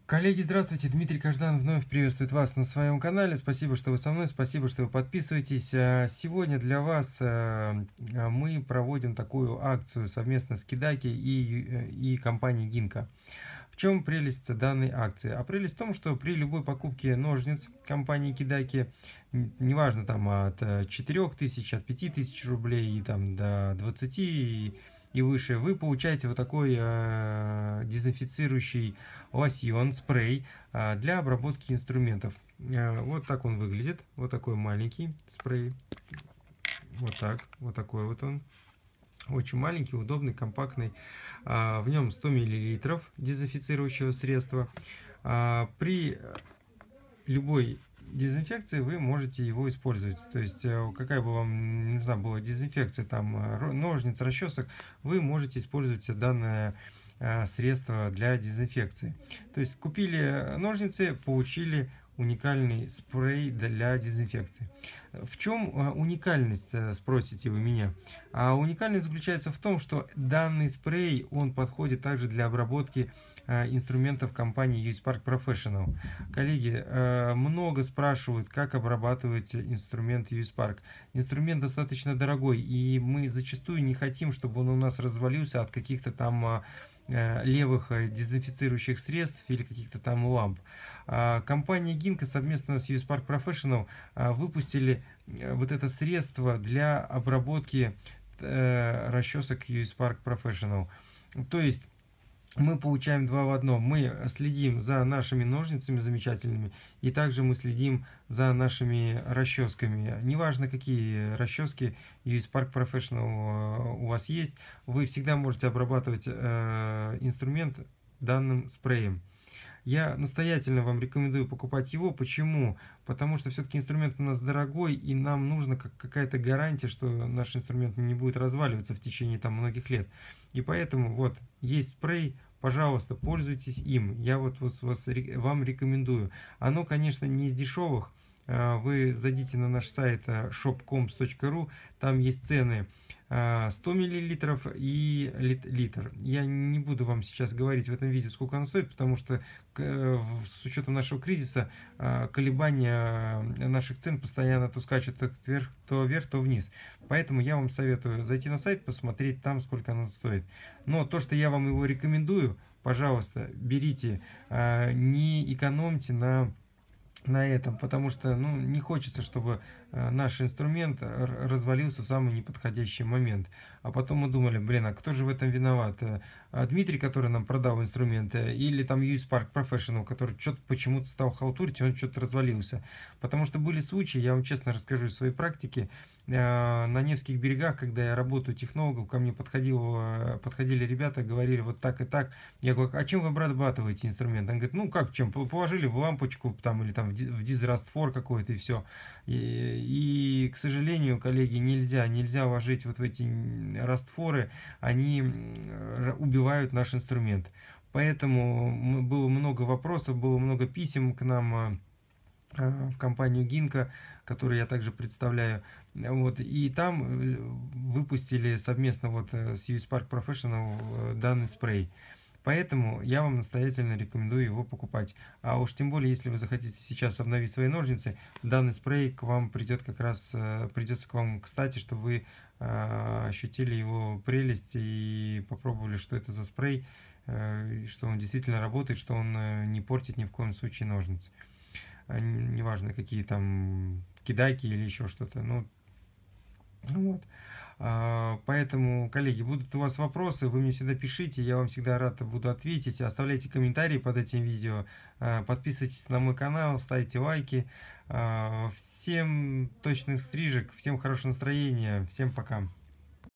Коллеги, здравствуйте! Дмитрий Каждан вновь приветствует вас на своем канале. Спасибо, что вы со мной, спасибо, что вы подписываетесь. Сегодня для вас мы проводим такую акцию совместно с Кидаки и компанией Гинка. В чем прелесть данной акции? А прелесть в том, что при любой покупке ножниц компании Кидаки, неважно там от 4000, от 5000 рублей и там до 20 и выше, вы получаете вот такой дезинфицирующий лосьон, спрей для обработки инструментов. Вот так он выглядит, вот такой маленький спрей, вот такой вот он. Очень маленький, удобный, компактный. В нем 100 мл дезинфицирующего средства. При любой дезинфекции вы можете его использовать. То есть, какая бы вам нужна была дезинфекция, там ножниц, расчесок, вы можете использовать данное средство для дезинфекции. То есть, купили ножницы, получили уникальный спрей для дезинфекции. В чем уникальность, спросите вы меня? А уникальность заключается в том, что данный спрей, он подходит также для обработки инструментов компании US Park Professional. Коллеги, много спрашивают, как обрабатывать инструмент US Park. Инструмент достаточно дорогой, и мы зачастую не хотим, чтобы он у нас развалился от каких-то там левых дезинфицирующих средств или каких-то там ламп. Компания Гинка совместно с US Park Professional выпустили вот это средство для обработки расчесок US Park Professional. То есть мы получаем два в одном. Мы следим за нашими ножницами замечательными, и также мы следим за нашими расческами. Неважно, какие расчески US Park Professional у вас есть, вы всегда можете обрабатывать инструмент данным спреем. Я настоятельно вам рекомендую покупать его. Почему? Потому что все-таки инструмент у нас дорогой, и нам нужна какая-то гарантия, что наш инструмент не будет разваливаться в течение там многих лет. И поэтому вот есть спрей, пожалуйста, пользуйтесь им. Я вам рекомендую. Оно, конечно, не из дешевых. Вы зайдите на наш сайт shopcoms.ru, там есть цены 100 мл и литр. Я не буду вам сейчас говорить в этом видео, сколько оно стоит, потому что с учетом нашего кризиса колебания наших цен постоянно то скачут то вверх, то вниз. Поэтому я вам советую зайти на сайт, посмотреть там, сколько оно стоит. Но то, что я вам его рекомендую, пожалуйста, берите, не экономьте на этом, потому что не хочется, чтобы наш инструмент развалился в самый неподходящий момент. А потом мы думали, блин, а кто же в этом виноват? Дмитрий, который нам продал инструмент, или там US Park Professional, который что-то почему-то стал халтурить, и он что-то развалился. Потому что были случаи, я вам честно расскажу из своей практики, на Невских берегах, когда я работаю технологом, ко мне подходили ребята, говорили вот так и так. Я говорю, а чем вы обрабатываете инструмент? Он говорит, ну как чем? Положили в лампочку там, или там в дизраствор какой-то, и все. И, к сожалению, коллеги, нельзя ложить вот в эти растворы, они убивают наш инструмент. Поэтому было много вопросов, было много писем к нам в компанию Гинка, которую я также представляю. Вот, и там выпустили совместно с US Park Professional данный спрей. Поэтому я вам настоятельно рекомендую его покупать. А уж тем более, если вы захотите сейчас обновить свои ножницы, данный спрей к вам придется к вам кстати, чтобы вы ощутили его прелесть и попробовали, что это за спрей, что он действительно работает, что он не портит ни в коем случае ножницы. Неважно, какие там кидаки или еще что-то. Вот. Поэтому, коллеги, будут у вас вопросы, вы мне всегда пишите, я вам всегда рад буду ответить. Оставляйте комментарии под этим видео, подписывайтесь на мой канал, ставьте лайки. Всем точных стрижек, всем хорошего настроения, всем пока.